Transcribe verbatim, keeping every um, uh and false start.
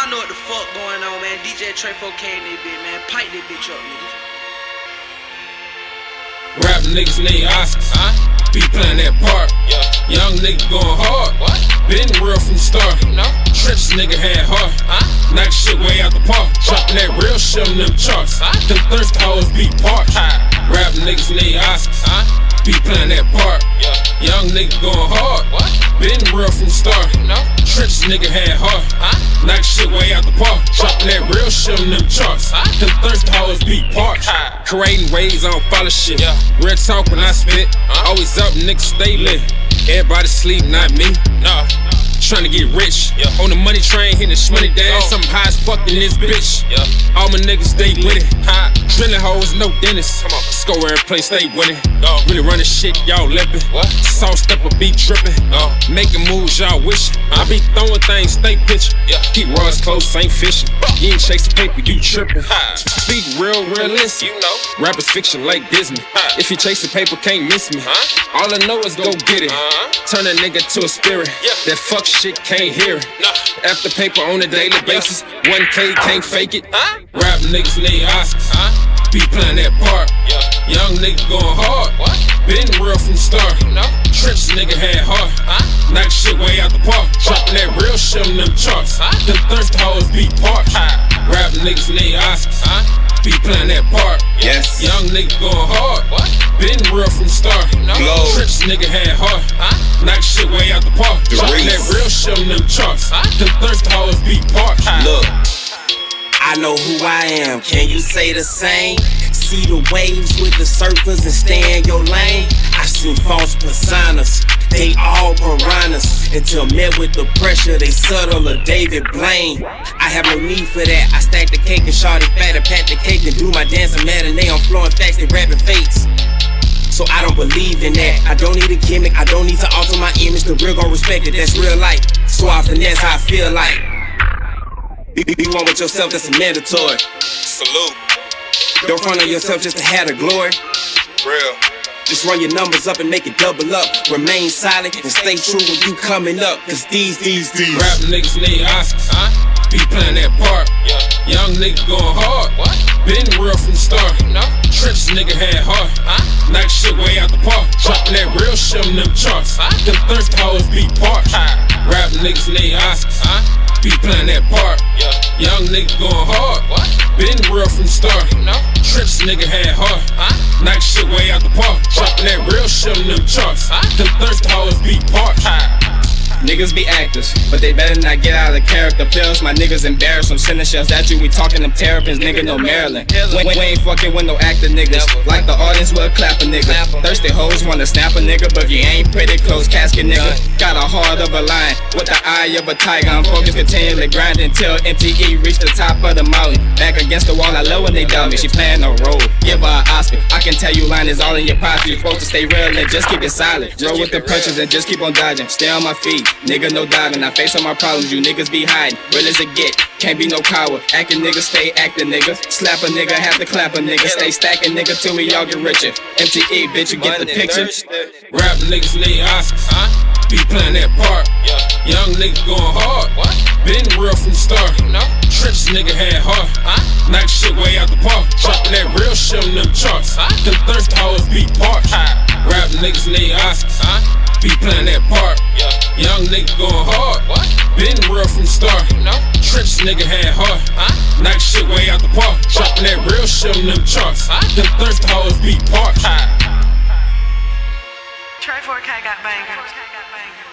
Y'all know what the fuck going on, man. D J Trey four K in this bitch, man. Pipe this bitch up, nigga. Rap niggas need Oscars, huh? Be playing that part. Yeah. Young nigga going hard. What? Been real from the start. You know? Trenches nigga had heart. Huh? Knock shit way out the park. Dropping that real shit on them charts. Huh? Them thirst hoes be parched. Huh? Rap niggas need Oscars, huh? Be playing that part. Yeah. Young nigga going hard. What? Been real from the start. You know? Trenches nigga had heart. Huh? Knock shit way out the park. Dropping that real shit on them charts. Huh? Them thirst hoes be parched. Huh? Creating waves, I don't follow shit. Yeah. Real talk when I spit. Huh? Always up, niggas stay lit. Everybody sleep, not me. Nah. Trying to get rich. Yeah. On the money train, hitting the shmoney down. Something high as fuck in this bitch. Yeah. All my niggas stay with it. High. Drilling hoes, no dentist. Come on. Score every place, stay winning. Go. Really running shit, y'all limping. What? Sauced up a beat tripping. Go. Making moves, y'all wishing. Huh? I be throwing things, stay pitching. Yeah. Keep rods close, ain't fishing. You ain't chasing paper, you tripping. Huh? Speak real, realistic. You know. Rappers fiction like Disney. Huh? If you chasing paper, can't miss me. Huh? All I know is go get it. Uh-huh. Turn a nigga to a spirit. Yeah. That fuck shit can't hear it. Nah. After paper on a daily basis. Yeah. one K can't fake it. Huh? Rap niggas need Oscars. Huh? Be playing that part. Yeah. Young nigga going hard. What? Been real from the start. You know? Trenches nigga had heart. Huh? Knock shit way out the park. Dropping that real shit on them charts. Huh? Them thirst hoes be parched. Huh? Rap niggas need Oscars. Huh? Be playing that part. Yes. Young nigga going hard. What? Been real from the start. You know? Trenches nigga had heart. Huh? Knock shit way out the park. Dropping that real shit on them charts. Huh? Them thirst hoes be parched. Huh? Look, I know who I am. Can you say the same? See the waves with the surfers and stay in your lane. I seen false personas, they all piranhas. Until met with the pressure, they subtle a David Blaine. I have no need for that. I stack the cake and shawty fat and pat the cake and do my dancing matinee. I'm flowing facts, they rapping fates. So I don't believe in that. I don't need a gimmick, I don't need to alter my image. The real gon' respect it, that's real life. So often that's how I feel like. Be, be one with yourself, that's a mandatory. Salute. Don't front on yourself just to have the glory. Real. Just run your numbers up and make it double up. Remain silent and stay true when you coming up. Cause these, these, these rap niggas need Oscars. Huh? Be playing that part. Yeah. Young nigga going hard. What? Been real from the start. You know? Trenches nigga had heart. Huh? Knock shit way out the park. Dropping that real shit on them charts. Huh? Them thirst hoes be parched. Huh? Rap niggas need Oscars. Huh? Be playing that part. Yeah. Young nigga going hard. What? Been real from the start. You know? Trenches nigga had heart. Huh? Knock shit way out the park. Dropping that real shit on them charts. Huh? Them thirst hoes be parched. Huh? Niggas be actors, but they better not get out of character. Pills, my niggas embarrassed. I'm sending shells at you, we talking them terrapins, nigga, no Maryland. We, we ain't fucking with no actor niggas. Like the audience will clap a nigga. Thirsty hoes wanna snap a nigga, but if you ain't pretty close, casket nigga. Got a heart of a lion, with the eye of a tiger. I'm focused, continually grinding till M T E reach the top of the mountain. Back against the wall, I love when they doubt me. She playing a role, give her an Oscar. I can tell you line is all in your pocket. You're supposed to stay real and just keep it silent. Roll with the punches and just keep on dodging. Stay on my feet. Nigga, no diving, I face all my problems, you niggas be hiding. Real as it get, can't be no coward. Acting nigga, stay acting nigga. Slap a nigga, have to clap a nigga. Stay stacking nigga till we all get richer. M T E, bitch, you get the picture. Rap niggas need Oscars. Huh? Be playing that part. Yeah. Young nigga going hard. What? Been real from the start. You know? Trenches nigga had heart. Huh? Knock shit way out the park. Dropping that real shit on them charts. Huh? Them thirst hoes be parched. Huh? Rap niggas need Oscars. Huh? Be playing that part. Yeah. Young nigga going hard. What? Been real from the start. You know? Trenches nigga had heart. Huh? Knock shit way out the park. Dropping that real shit on them charts. Huh? Them thirst hoes be parched. Huh? Trey four K got bangers.